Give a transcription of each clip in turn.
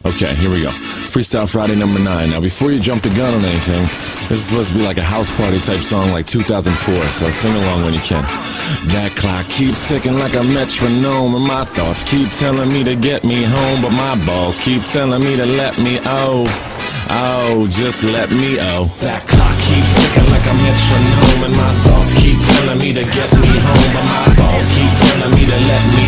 Okay, here we go. Freestyle Friday number 9. Now, before you jump the gun on anything, this is supposed to be like a house party type song like 2004, so sing along when you can. That clock keeps ticking like a metronome, and my thoughts keep telling me to get me home, but my balls keep telling me to let me just let me That clock keeps ticking like a metronome, and my thoughts keep telling me to get me home, but my balls keep telling me to let me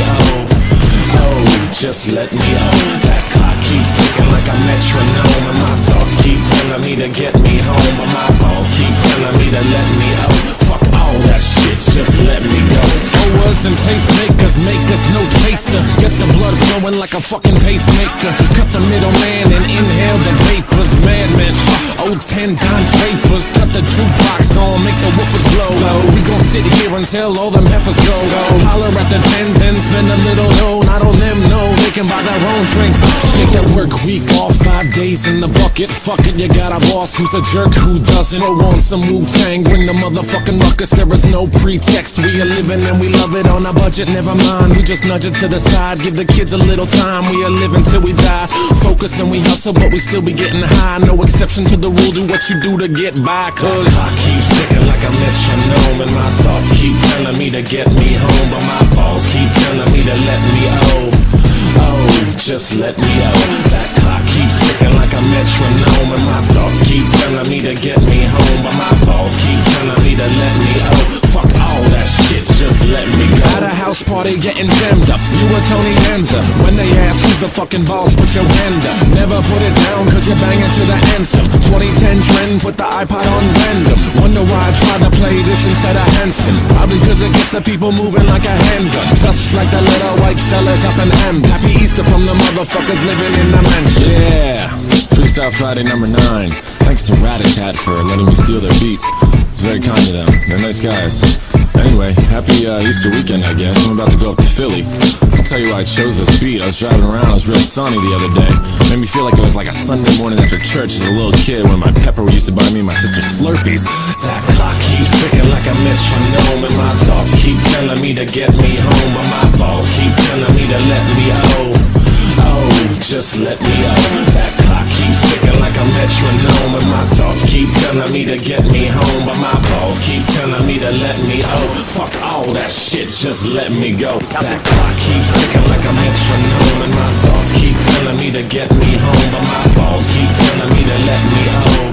just let me That clock keeps ticking like a metronome, and my thoughts keep telling me to get me home, but my balls keep telling me to let me Fuck all that shit, just let me go. Owers and tastemakers make us no chaser. Gets the blood flowing like a fucking pacemaker. Cut the middleman and inhale the vapors. Madmen, old 10 Don Drapers. Cut the jukebox on, make the woofers blow. We gon' sit here until all them heifers go. Holler at the tens and spend a little dough. Not on them, no, they can buy their own drinks. Take that work week off, 5 days in the bucket. Fuck it, you got a boss who's a jerk who doesn't. Throw on some Wu-Tang, bring the motherfucking ruckus. There is no pretext, we are living and we love it on a budget. Never mind, we just nudge it to the side. Give the kids a little time, we are living till we die. Focused and we hustle, but we still be getting high. No exception to the rule, do what you do to get by. Cause I keep ticking like a metronome, and my thoughts keep telling me to get me home, but my balls keep telling me to let me just let me That clock keeps ticking like a metronome, and my thoughts keep telling me to get me home, but my balls keep telling me to let me Fuck all that shit, just let me go. At a house party getting jammed up, you were Tony Danza. When they ask who's the fucking boss, put your hand up. Never put it down cause you're banging to the anthem. 2010 trend, put the iPod on random. Wonder why I tried to play this instead of Hanson. Probably cause it gets the people moving like a handgun. Just like the little white fellas up in M. Happy Easter from the motherfuckers living in the mansion. Yeah, Freestyle Friday number 9. Thanks to Rat-a-Tat for letting me steal their beat. It's very kind of them. They're nice guys. Anyway, happy Easter weekend, I guess. I'm about to go up to Philly. I'll tell you why I chose this beat. I was driving around, it was real sunny the other day. Made me feel like it was like a Sunday morning after church as a little kid when my pepper used to buy me and my sister Slurpees. That clock keeps ticking like a metronome, and my thoughts keep telling me to get me home, but my balls keep telling me to let me just let me That clock keeps ticking like a metronome, and my thoughts keep telling me to get me home, but my balls keep telling me to let me Fuck all that shit, just let me go. That clock keeps ticking like a metronome, and my thoughts keep telling me to get me home, but my balls keep telling me to let me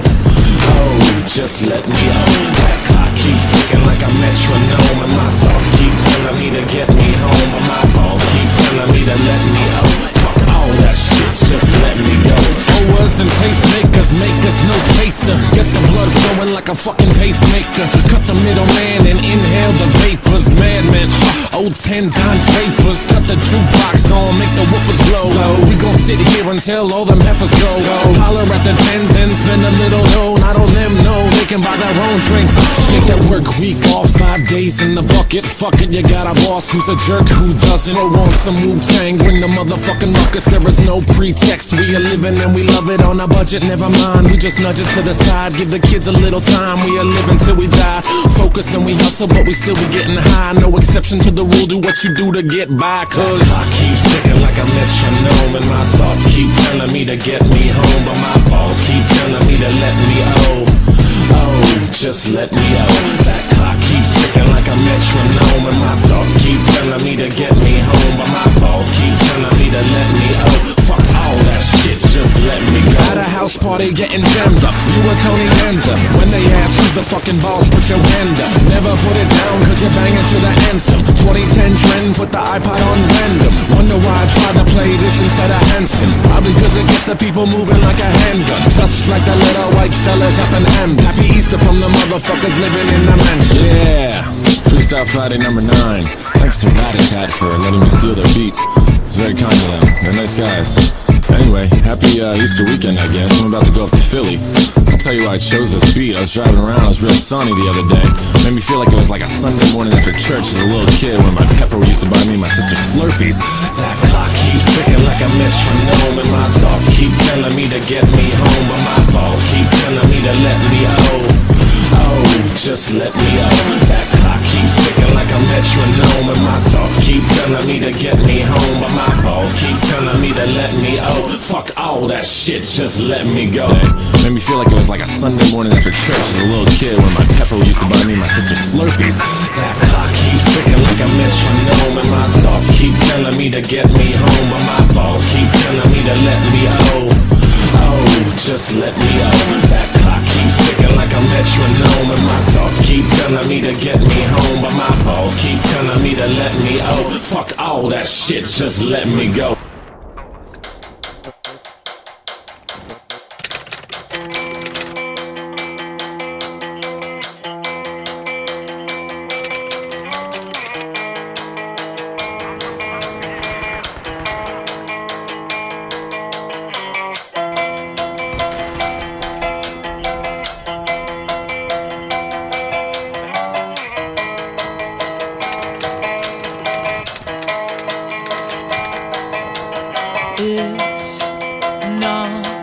just let me That clock keeps ticking like a metronome, and my thoughts keep telling me to get me home, but my balls keep telling me to let me Fuck all that shit, just let me go. Owers and tastemakers make us no chaser. Gets the blood flowing like a fucking pacemaker. Cut the middleman and inhale the vapors. Madmen, old 10 Don Drapers. Cut the jukebox on, make the woofers blow. We gon' sit here until all them heifers go. Holler at the tens and spend a little dough. Not on them, no, they can buy their own drinks. Take that work week off, 5 days in the bucket. Fuck it, you got a boss who's a jerk who doesn't. Throw on some Wu-Tang, bring the motherfucking ruckus. There is no pretext, we are living and we love it on a budget. Never mind, we just nudge it to the side. Give the kids a little time, we are living till we die. Focused and we hustle, but we still be getting high. No exception to the rule, do what you do to get by. Cause that clock keeps ticking like a metronome, and my thoughts keep telling me to get me home, but my balls keep telling me to let me just let me That clock keeps ticking like a metronome, and my thoughts keep telling me to get me home, but my balls keep telling me to let me Fuck all that shit, just let me go. At a house party getting jammed up, you were Tony Danza. When they ask who's the fucking boss, put your hand up. Never put it down cause you're banging to the anthem. 2010 trend, put the iPod on random. Wonder why I tried to play this instead of Hanson. Probably cause it gets the people moving like a handgun. Just like the little white fellas up in M. Happy Easter from the motherfuckers living in the mansion. Yeah, Freestyle Friday number 9. Thanks to Rat-a-Tat for letting me steal their beat. It's very kind of them. They're nice guys. Anyway, happy Easter weekend, I guess. I'm about to go up to Philly. I'll tell you why I chose this beat. I was driving around, it was real sunny the other day. Made me feel like it was like a Sunday morning after church as a little kid when my pepper used to buy me and my sister Slurpees. That clock keeps ticking like a metronome, and my thoughts keep telling me to get me home, but my balls keep telling me to let me Oh, just let me out. That clock keeps ticking like a metronome, and my thoughts keep telling me to get me home, but my balls keep telling me to let me out. Fuck all that shit, just let me go. Made me feel like it was like a Sunday morning after church as a little kid when my pepper used to buy me and my sister Slurpees. That clock keeps ticking like a metronome, and my thoughts keep telling me to get me home, but my balls keep telling me to let me out. Oh, just let me out. That clock keeps ticking like a metronome, and my thoughts keep telling me to get me home, but my balls keep telling me to let me out. Fuck all that shit, just let me go. It's not